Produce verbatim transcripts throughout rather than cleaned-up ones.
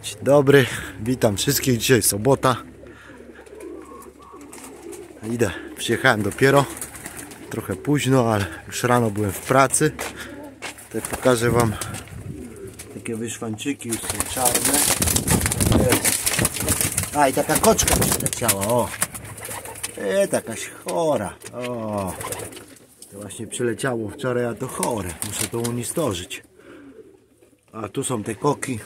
Dzień dobry, witam wszystkich. Dzisiaj sobota. Idę, przyjechałem dopiero. Trochę późno, ale już rano byłem w pracy. Tutaj pokażę wam takie wyszwańczyki, już są czarne. A i taka koczka przyleciała, o! E, takaś chora, o! To właśnie przyleciało wczoraj, a to chore. Muszę to unistorzyć. A tu są te koki.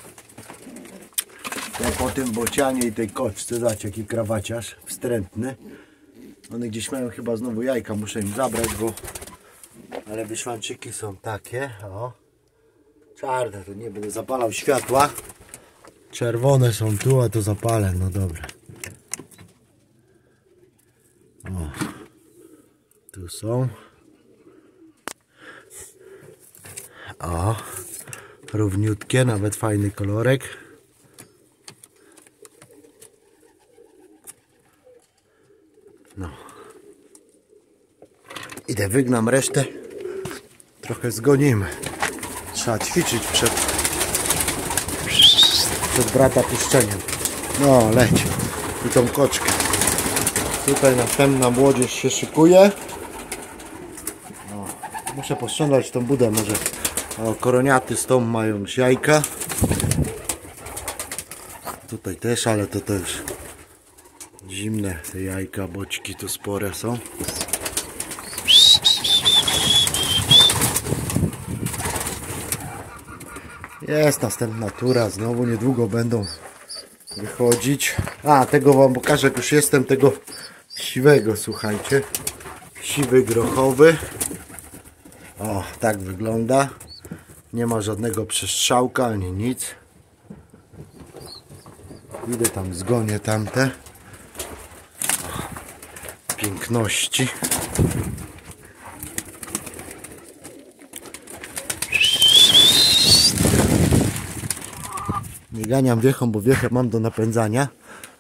Te po tym bocianie i tej koczce, zobaczcie jaki krawaciarz wstrętny. One gdzieś mają chyba znowu jajka, muszę im zabrać, bo... Ale wyszwanczyki są takie, o. Czarne, to nie będę zapalał światła. Czerwone są tu, a to zapalę, no dobra. O. Tu są. O. Równiutkie, nawet fajny kolorek. No. Idę, wygnam resztę. Trochę zgonimy. Trzeba ćwiczyć przed, przed brata puszczeniem. No, leć. I tą koczkę. Tutaj następna młodzież się szykuje. No. Muszę posprzątać tą budę. Może o, koroniaty z tą mają jajka. Tutaj też, ale to też zimne te jajka, boczki tu spore są. Jest następna tura, znowu niedługo będą wychodzić. A, tego wam pokażę, jak już jestem, tego siwego, słuchajcie. Siwy grochowy. O, tak wygląda. Nie ma żadnego przestrzałka ani nic. Idę tam, zgonię tamte. O, piękności. Nie ganiam wiechą, bo wiechę mam do napędzania.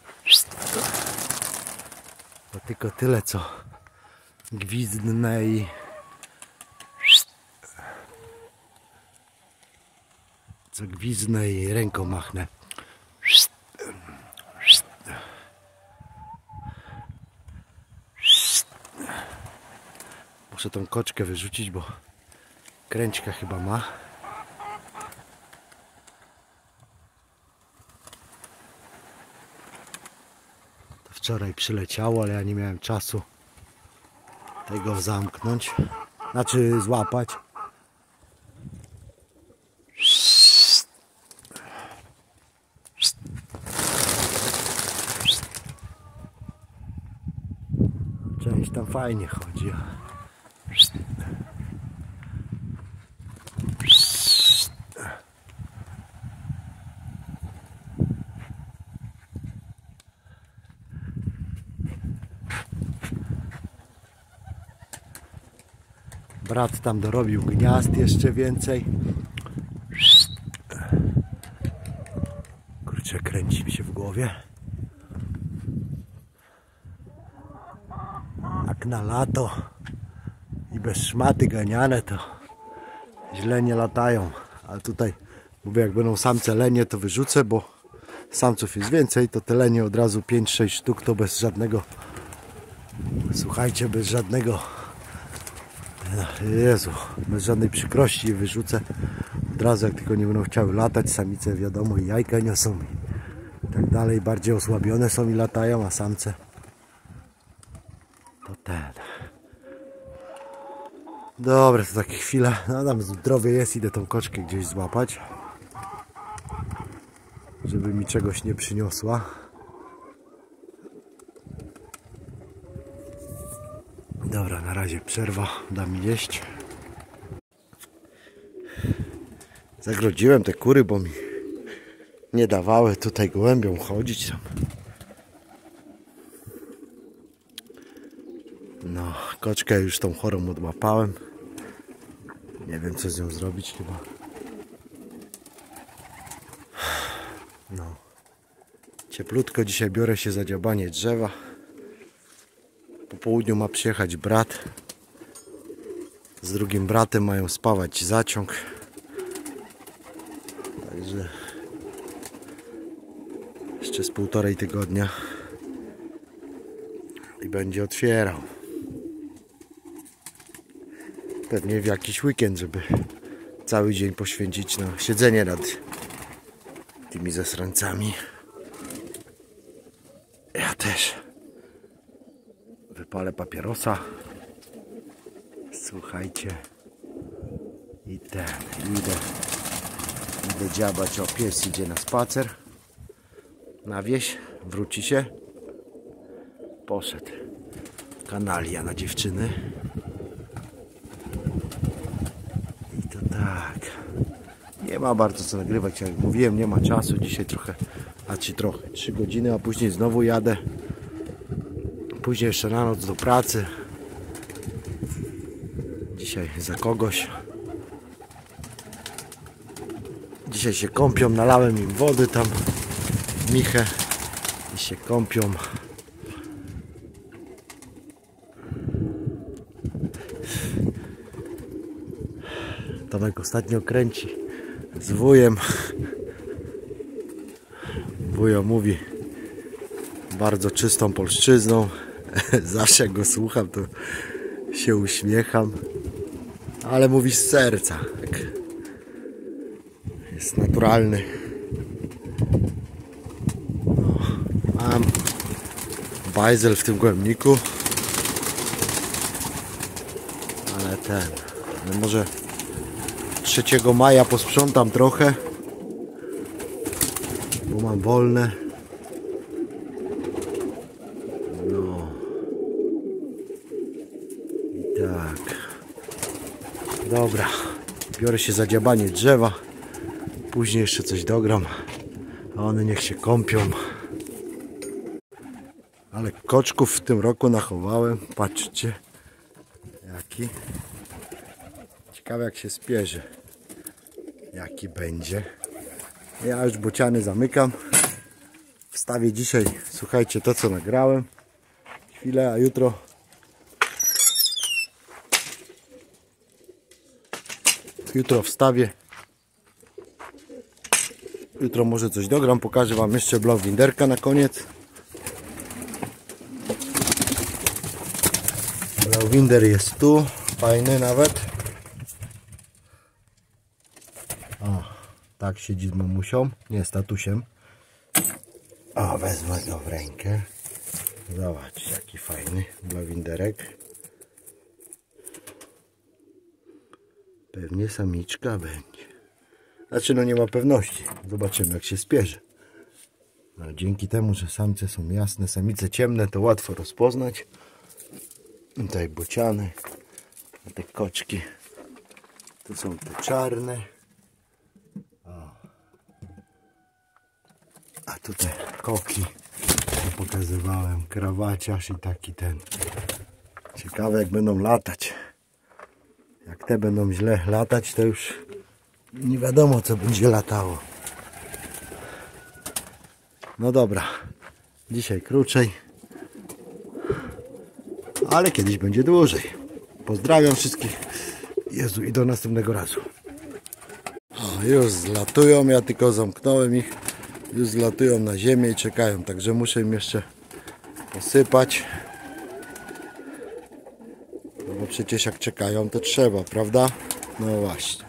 To tylko tyle, co gwizdnę i co gwizdnę i ręką machnę. Muszę tą koczkę wyrzucić, bo kręćka chyba ma. To wczoraj przyleciało, ale ja nie miałem czasu tego zamknąć. Znaczy złapać. Część tam fajnie chodzi. Brat tam dorobił gniazd jeszcze więcej. Kurczę, kręci mi się w głowie. Jak na lato i bez szmaty ganiane, to źle nie latają. Ale tutaj mówię, jak będą samce lenie, to wyrzucę, bo samców jest więcej, to te lenie od razu pięć sześć sztuk, to bez żadnego, słuchajcie, bez żadnego, Jezu, bez żadnej przykrości je wyrzucę od razu, jak tylko nie będą chciały latać. Samice wiadomo i jajka niosą i tak dalej, bardziej osłabione są i latają, a samce to ten. Dobra, to takie chwile, no tam zdrowie jest, idę tą koczkę gdzieś złapać, żeby mi czegoś nie przyniosła. Dobra, na razie przerwa, da mi jeść. Zagrodziłem te kury, bo mi nie dawały tutaj gołębiom chodzić tam. No, koczkę już tą chorą odłapałem. Nie wiem, co z nią zrobić chyba. No. Cieplutko dzisiaj, biorę się za dziabanie drzewa. Po południu ma przyjechać brat. Z drugim bratem mają spawać zaciąg. Także Jeszcze z półtorej tygodnia i będzie otwierał. Pewnie w jakiś weekend, żeby cały dzień poświęcić na siedzenie nad tymi zasrańcami. Ja też wypalę papierosa. Słuchajcie. I ten, idę, idę dziabać, o, pies idzie na spacer. Na wieś, wróci się. Poszedł. Kanalia na dziewczyny. I to tak. Nie ma bardzo co nagrywać, jak mówiłem, nie ma czasu. Dzisiaj trochę, a czy trochę, trzy godziny, a później znowu jadę. Później jeszcze na noc do pracy. Dzisiaj za kogoś. Dzisiaj się kąpią, nalałem im wody tam, michę i się kąpią. Tomek ostatnio kręci z wujem. Wujo mówi bardzo czystą polszczyzną. Zawsze jak go słucham, to się uśmiecham. Ale mówi z serca. Tak. Jest naturalny. No, mam bajzel w tym głębniku. Ale ten, no może trzeciego maja posprzątam trochę, bo mam wolne. No i tak. Dobra, biorę się za dziabanie drzewa. Później jeszcze coś dogram, a one niech się kąpią. Ale koczków w tym roku nachowałem. Patrzcie, jaki. Ciekawe jak się spierzy. Jaki będzie. Ja już bociany zamykam. Wstawię dzisiaj, słuchajcie, to co nagrałem. Chwilę, a jutro jutro wstawię. Jutro może coś dogram, pokażę wam jeszcze Blauwinderka na koniec. Blauwinder jest tu, fajny nawet. O, tak siedzi z mamusią, nie z tatusiem. O, wezmę go w rękę. Zobacz, jaki fajny Blauwinderek. Pewnie samiczka będzie. Znaczy, no nie ma pewności. Zobaczymy jak się spierzy. No, dzięki temu, że samce są jasne, samice ciemne, to łatwo rozpoznać. Tutaj bociany. A te koczki. Tu są te czarne. O. A tutaj koki. To pokazywałem. Krawaciarz i taki ten. Ciekawe jak będą latać. Jak te będą źle latać, to już nie wiadomo co będzie latało. No dobra, dzisiaj krócej, ale kiedyś będzie dłużej. Pozdrawiam wszystkich. Jezu, i do następnego razu. O, już zlatują, ja tylko zamknąłem ich. Już zlatują na ziemię i czekają, także muszę im jeszcze posypać. No bo przecież jak czekają, to trzeba, prawda? No właśnie.